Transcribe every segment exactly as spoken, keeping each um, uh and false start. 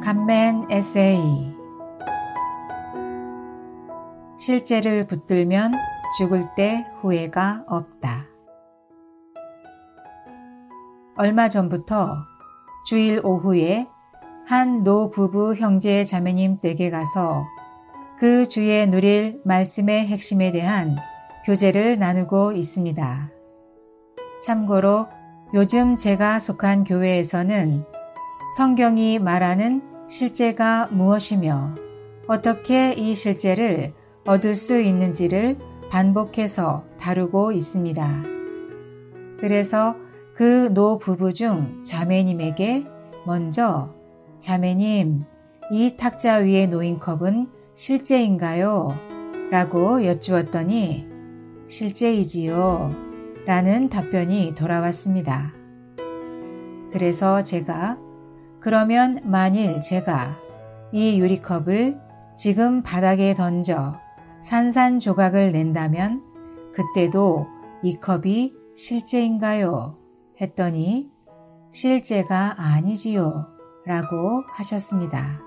간멘 에세이. 실제를 붙들면 죽을 때 후회가 없다. 얼마 전부터 주일 오후에 한 노부부 형제 자매님 댁에 가서 그 주에 누릴 말씀의 핵심에 대한 교제를 나누고 있습니다. 참고로 요즘 제가 속한 교회에서는 성경이 말하는 실제가 무엇이며 어떻게 이 실제를 얻을 수 있는지를 반복해서 다루고 있습니다. 그래서 그 노부부 중 자매님에게 먼저 자매님, 이 탁자 위에 놓인 컵은 실제인가요? 라고 여쭈었더니 실제이지요 라는 답변이 돌아왔습니다. 그래서 제가 그러면 만일 제가 이 유리컵을 지금 바닥에 던져 산산조각을 낸다면 그때도 이 컵이 실제인가요? 했더니 실제가 아니지요 라고 하셨습니다.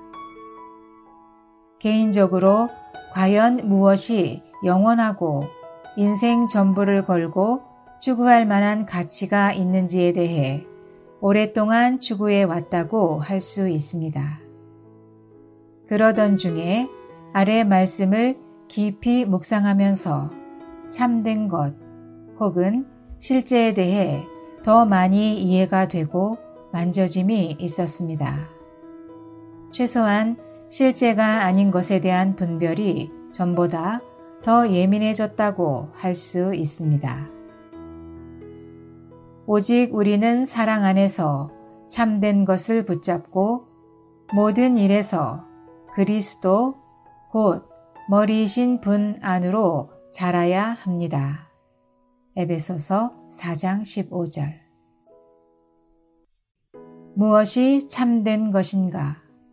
개인적으로 과연 무엇이 영원하고 인생 전부를 걸고 추구할 만한 가치가 있는지에 대해 오랫동안 추구해 왔다고 할 수 있습니다. 그러던 중에 아래 말씀을 깊이 묵상하면서 참된 것 혹은 실제에 대해 더 많이 이해가 되고 만져짐이 있었습니다. 최소한 실제가 아닌 것에 대한 분별이 전보다 더 예민해졌다고 할 수 있습니다. 오직 우리는 사랑 안에서 참된 것을 붙잡고 모든 일에서 그리스도 곧 머리이신 분 안으로 자라야 합니다. 에베소서 사 장 십오 절. 무엇이 참된 것인가?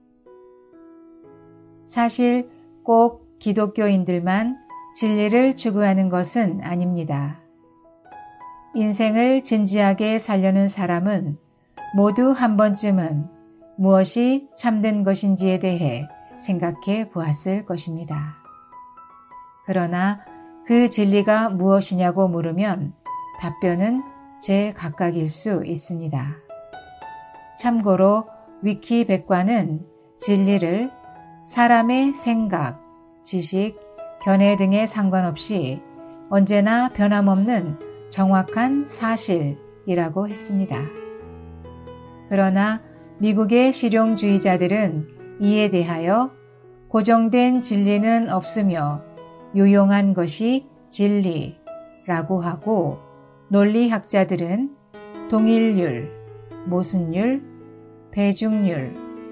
사실 꼭 기독교인들만 진리를 추구하는 것은 아닙니다. 인생을 진지하게 살려는 사람은 모두 한 번쯤은 무엇이 참된 것인지에 대해 생각해 보았을 것입니다. 그러나 그 진리가 무엇이냐고 물으면 답변은 제각각일 수 있습니다. 참고로 위키백과는 진리를 사람의 생각, 지식, 견해 등에 상관없이 언제나 변함없는 정확한 사실이라고 했습니다. 그러나 미국의 실용주의자들은 이에 대하여 고정된 진리는 없으며 유용한 것이 진리라고 하고 논리학자들은 동일률, 모순율, 배중률,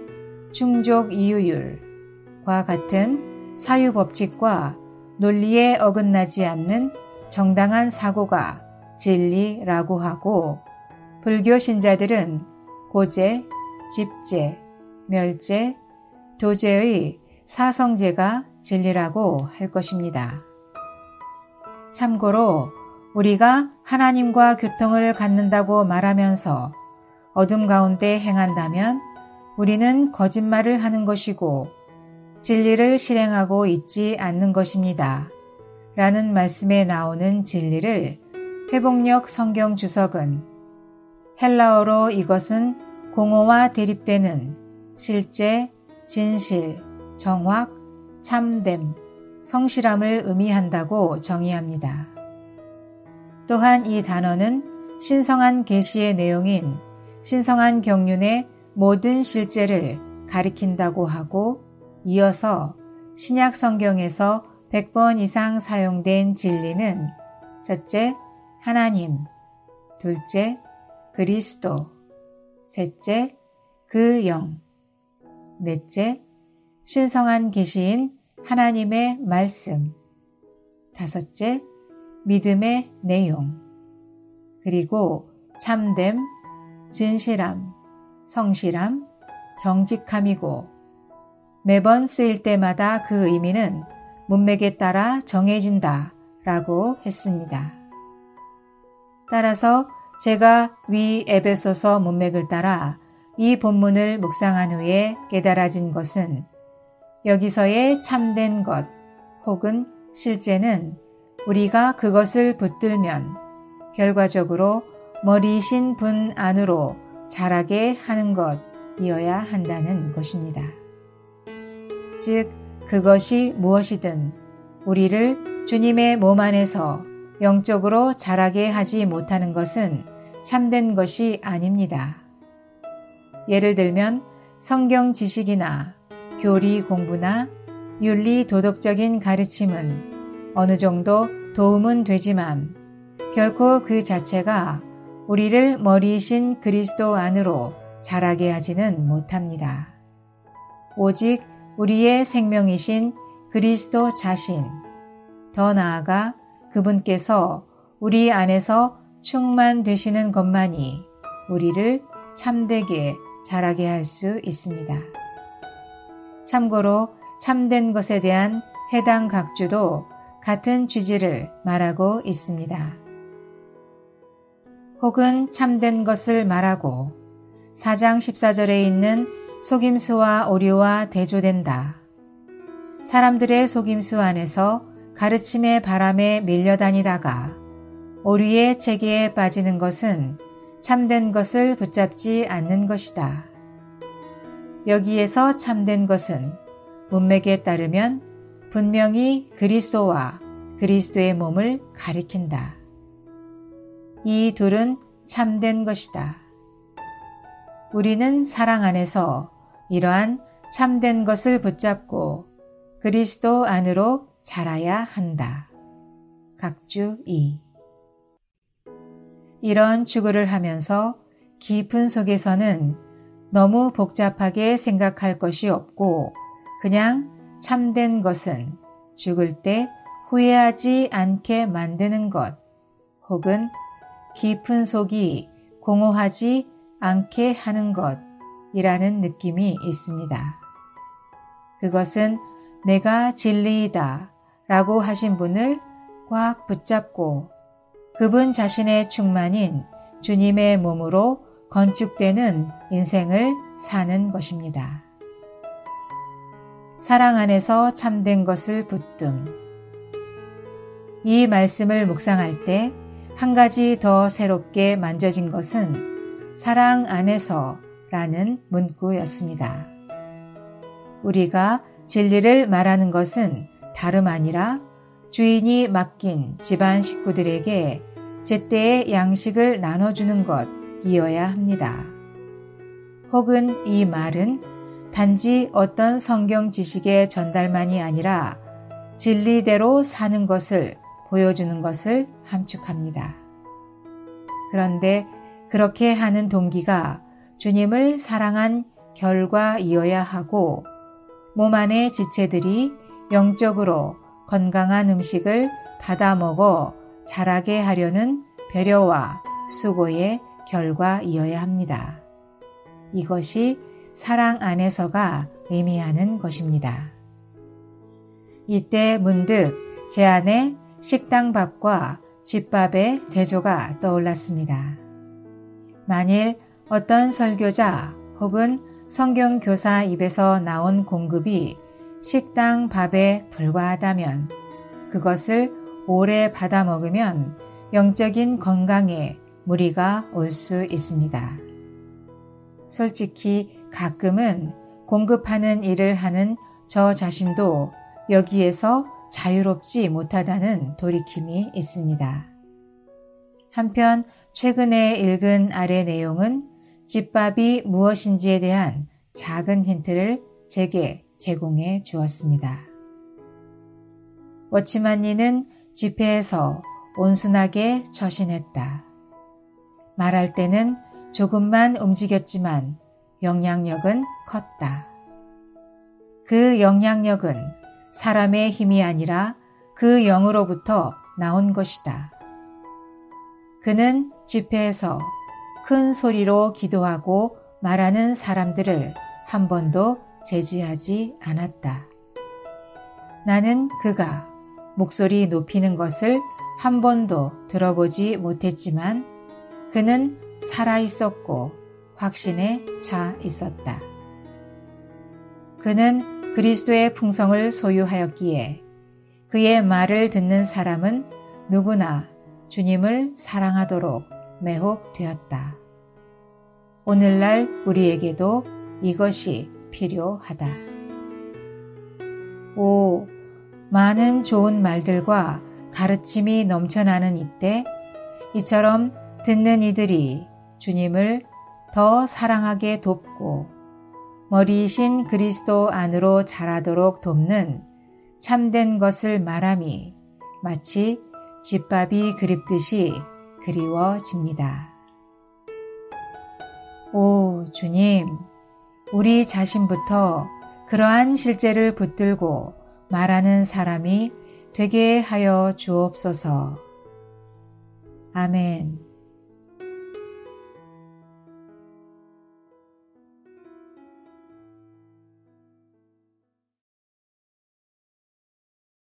충족이유율과 같은 사유법칙과 논리에 어긋나지 않는 정당한 사고가 진리라고 하고 불교 신자들은 고제, 집제, 멸제, 도제의 사성제가 진리라고 할 것입니다. 참고로 우리가 하나님과 교통을 갖는다고 말하면서 어둠 가운데 행한다면 우리는 거짓말을 하는 것이고 진리를 실행하고 있지 않는 것입니다. 라는 말씀에 나오는 진리를 회복력 성경 주석은 헬라어로 이것은 공허와 대립되는 실제, 진실, 정확, 참됨, 성실함을 의미한다고 정의합니다. 또한 이 단어는 신성한 계시의 내용인 신성한 경륜의 모든 실제를 가리킨다고 하고 이어서 신약 성경에서 백 번 이상 사용된 진리는 첫째, 하나님, 둘째, 그리스도, 셋째, 그 영, 넷째, 신성한 계시인 하나님의 말씀, 다섯째, 믿음의 내용, 그리고 참됨, 진실함, 성실함, 정직함이고 매번 쓰일 때마다 그 의미는 문맥에 따라 정해진다 라고 했습니다. 따라서 제가 위 에베소서 문맥을 따라 이 본문을 묵상한 후에 깨달아진 것은 여기서의 참된 것 혹은 실제는 우리가 그것을 붙들면 결과적으로 머리이신 분 안으로 자라게 하는 것이어야 한다는 것입니다. 즉 그것이 무엇이든 우리를 주님의 몸 안에서 영적으로 자라게 하지 못하는 것은 참된 것이 아닙니다. 예를 들면 성경 지식이나 교리 공부나 윤리 도덕적인 가르침은 어느 정도 도움은 되지만 결코 그 자체가 우리를 머리이신 그리스도 안으로 자라게 하지는 못합니다. 오직 우리의 생명이신 그리스도 자신, 더 나아가 그분께서 우리 안에서 충만되시는 것만이 우리를 참되게 자라게 할 수 있습니다. 참고로 참된 것에 대한 해당 각주도 같은 취지를 말하고 있습니다. 혹은 참된 것을 말하고 사 장 십사 절에 있는 속임수와 오류와 대조된다. 사람들의 속임수 안에서 가르침의 바람에 밀려다니다가 오류의 체계에 빠지는 것은 참된 것을 붙잡지 않는 것이다. 여기에서 참된 것은 문맥에 따르면 분명히 그리스도와 그리스도의 몸을 가리킨다. 이 둘은 참된 것이다. 우리는 사랑 안에서 이러한 참된 것을 붙잡고 그리스도 안으로 자라야 한다. 각주 이. 이런 추구를 하면서 깊은 속에서는 너무 복잡하게 생각할 것이 없고 그냥 참된 것은 죽을 때 후회하지 않게 만드는 것 혹은 깊은 속이 공허하지 않게 하는 것이라는 느낌이 있습니다. 그것은 내가 진리이다 라고 하신 분을 꽉 붙잡고 그분 자신의 충만인 주님의 몸으로 건축되는 인생을 사는 것입니다. 사랑 안에서 참된 것을 붙듦. 이 말씀을 묵상할 때 한 가지 더 새롭게 만져진 것은 사랑 안에서 라는 문구였습니다. 우리가 진리를 말하는 것은 다름 아니라 주인이 맡긴 집안 식구들에게 제때의 양식을 나눠주는 것이어야 합니다. 혹은 이 말은 단지 어떤 성경 지식의 전달만이 아니라 진리대로 사는 것을 보여주는 것을 함축합니다. 그런데 그렇게 하는 동기가 주님을 사랑한 결과이어야 하고 몸 안의 지체들이 영적으로 건강한 음식을 받아 먹어 자라게 하려는 배려와 수고의 결과이어야 합니다. 이것이 사랑 안에서가 의미하는 것입니다. 이때 문득 제 안에 식당밥과 집밥의 대조가 떠올랐습니다. 만일 어떤 설교자 혹은 성경교사 입에서 나온 공급이 식당 밥에 불과하다면 그것을 오래 받아 먹으면 영적인 건강에 무리가 올 수 있습니다. 솔직히 가끔은 공급하는 일을 하는 저 자신도 여기에서 자유롭지 못하다는 돌이킴이 있습니다. 한편 최근에 읽은 아래 내용은 집밥이 무엇인지에 대한 작은 힌트를 제게 제공해 주었습니다. 워치만니는 집회에서 온순하게 처신했다. 말할 때는 조금만 움직였지만 영향력은 컸다. 그 영향력은 사람의 힘이 아니라 그 영으로부터 나온 것이다. 그는 집회에서 큰 소리로 기도하고 말하는 사람들을 한 번도 제지하지 않았다. 나는 그가 목소리 높이는 것을 한 번도 들어보지 못했지만 그는 살아있었고 확신에 차 있었다. 그는 그리스도의 풍성을 소유하였기에 그의 말을 듣는 사람은 누구나 주님을 사랑하도록 매혹되었다. 오늘날 우리에게도 이것이 필요하다. 오, 많은 좋은 말들과 가르침이 넘쳐나는 이때 이처럼 듣는 이들이 주님을 더 사랑하게 돕고 머리이신 그리스도 안으로 자라도록 돕는 참된 것을 말함이 마치 집밥이 그립듯이 그리워집니다. 오 주님, 우리 자신부터 그러한 실제를 붙들고 말하는 사람이 되게 하여 주옵소서. 아멘.